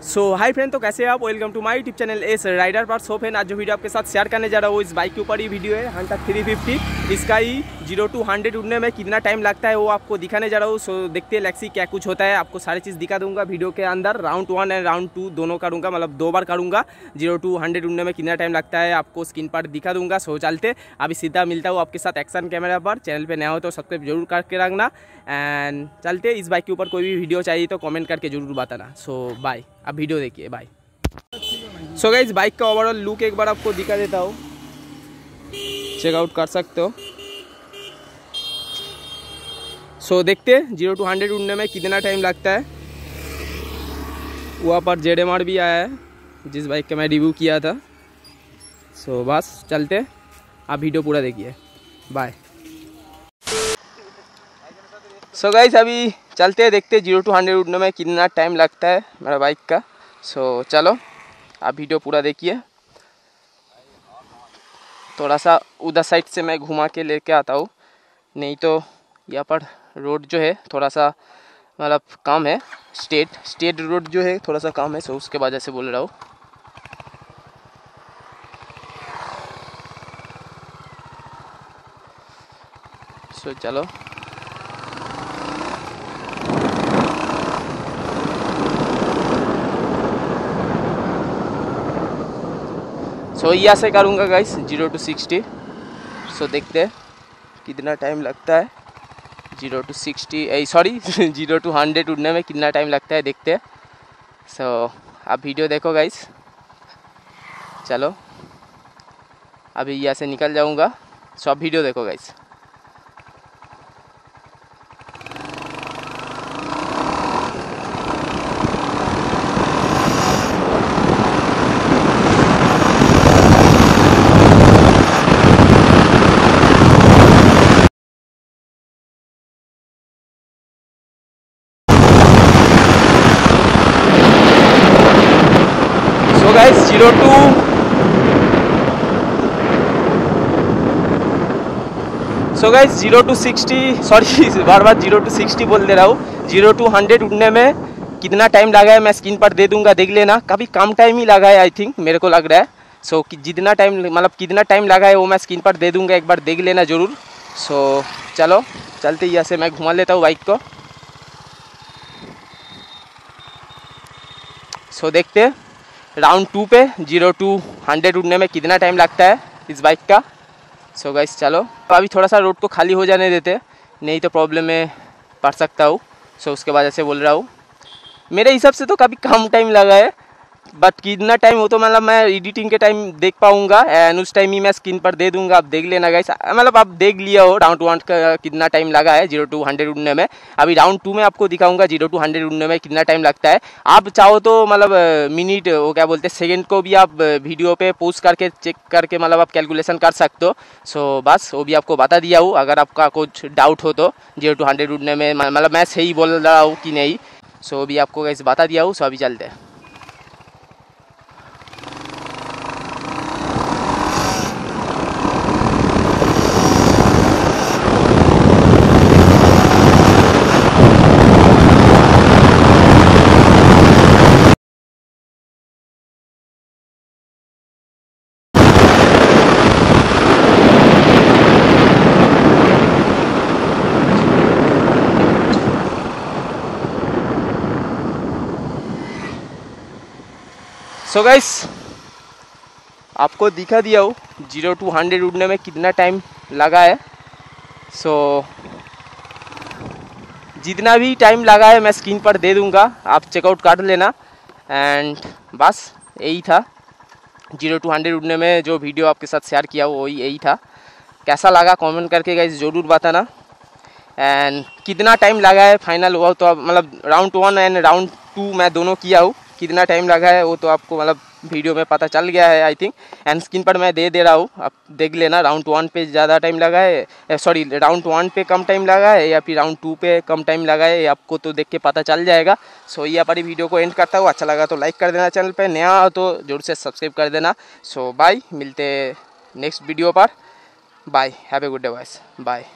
सो high friend, तो कैसे हैं आप। Welcome to my YouTube channel S rider पर। सो फ्रेंड, आज जो वीडियो आपके साथ शेयर करने जा रहा हूँ इस बाइक के ऊपर ही वीडियो है हंटर 350। इसका ही 0 to 100 उड़ने में कितना टाइम लगता है वो आपको दिखाने जा रहा हूँ। सो देखते हैं लेक्सी क्या कुछ होता है, आपको सारी चीज़ दिखा दूंगा वीडियो के अंदर। राउंड 1 एंड राउंड 2 दोनों करूँगा, मतलब 2 बार करूँगा। 0 to 100 उड़ने में कितना टाइम लगता है आपको स्क्रीन पर दिखा दूंगा। सो चलते अभी सीधा मिलता हूँ आपके साथ एक्शन कैमरा पर। चैनल पर नया हो तो सब्सक्राइब जरूर करके रखना एंड चलते इस बाइक के ऊपर कोई भी वीडियो चाहिए तो कमेंट करके जरूर बताना। सो बाय, अब वीडियो देखिए, बाय। सो गाइस, बाइक का ओवरऑल लुक एक बार आपको दिखा देता हूँ, चेकआउट कर सकते हो। सो देखते हैं 0 to 100 उड़ने में कितना टाइम लगता है। वहाँ पर ZMR भी आया है जिस बाइक का मैं रिव्यू किया था। सो बस चलते, आप वीडियो पूरा देखिए, बाय। सो गाइस, अभी चलते हैं, देखते 0 to 100 उड़ने में कितना टाइम लगता है मेरा बाइक का। सो चलो आप वीडियो पूरा देखिए। थोड़ा सा उधर साइड से मैं घुमा के लेके आता हूँ, नहीं तो यहाँ पर रोड जो है थोड़ा सा मतलब कम है। स्टेट रोड जो है थोड़ा सा कम है, सो उसके वजह से बोल रहा हूँ। सो चलो सो यहाँ से करूँगा गाइस 0 to 60। सो देखते हैं कितना टाइम लगता है 0 to 60 सॉरी 0 to 100 उड़ने में कितना टाइम लगता है, देखते हैं। सो आप वीडियो देखो गाइस, चलो अभी यहाँ से निकल जाऊँगा। सो आप वीडियो देखो गाइस। गाइस 0 to 60 सॉरी बार 0 to 60 बोल दे रहा हूँ। 0 to 100 उड़ने में कितना टाइम लगा है मैं स्क्रीन पर दे दूंगा, देख लेना। काफ़ी कम टाइम ही लगा है आई थिंक, मेरे को लग रहा है। सो जितना टाइम मतलब कितना टाइम लगा है वो मैं स्क्रीन पर दे दूंगा, एक बार देख लेना ज़रूर। सो चलो चलते, यहाँ से मैं घुमा लेता हूँ बाइक को। सो देखते हैं राउंड 2 पे 0 to 100 उड़ने में कितना टाइम लगता है इस बाइक का। सो गाइस चलो अभी थोड़ा सा रोड को खाली हो जाने देते, नहीं तो प्रॉब्लम में पड़ सकता हूँ। सो उसके वजह से बोल रहा हूँ। मेरे हिसाब से तो काफ़ी कम टाइम लगा है, बट कितना टाइम हो तो मतलब मैं एडिटिंग के टाइम देख पाऊँगा एंड उस टाइम ही मैं स्क्रीन पर दे दूंगा। आप देख लेना गाइस, मतलब आप देख लिया हो राउंड 1 का कितना टाइम लगा है 0 to 100 उड़ने में। अभी राउंड 2 में आपको दिखाऊंगा 0 to 100 उड़ने में कितना टाइम लगता है। आप चाहो तो मतलब मिनट वो क्या बोलते हैं सेकेंड को भी आप वीडियो पे पोस्ट करके चेक करके मतलब आप कैलकुलेशन कर सकते हो। सो बस वो भी आपको बता दिया हूँ, अगर आपका कुछ डाउट हो तो 0 to 100 उड़ने में मतलब मैं सही बोल रहा हूँ कि नहीं। सो वो भी आपको गाइस बता दिया हूँ। सो अभी चलते हैं। सो गाइस आपको दिखा दिया हूँ 0 to 100 उड़ने में कितना टाइम लगा है। सो जितना भी टाइम लगा है मैं स्क्रीन पर दे दूंगा, आप चेकआउट कर लेना। एंड बस यही था 0 to 100 उड़ने में जो वीडियो आपके साथ शेयर किया वो यही था। कैसा लगा कमेंट करके गाइस ज़रूर बताना। एंड कितना टाइम लगा है फाइनल हुआ तो मतलब राउंड 1 एंड राउंड 2 मैं दोनों किया हूँ, कितना टाइम लगा है वो तो आपको मतलब वीडियो में पता चल गया है आई थिंक। एंड स्क्रीन पर मैं दे रहा हूँ, आप देख लेना। राउंड 1 पे ज़्यादा टाइम लगा है, सॉरी राउंड 1 पे कम टाइम लगा है या फिर राउंड 2 पे कम टाइम लगा है, आपको तो देख के पता चल जाएगा। सो यहाँ पर ही वीडियो को एंड करता हूँ। अच्छा लगा तो लाइक कर देना, चैनल पर नया हो तो जरूर से सब्सक्राइब कर देना। सो बाय, मिलते नेक्स्ट वीडियो पर। Bye, have a good day boys, bye.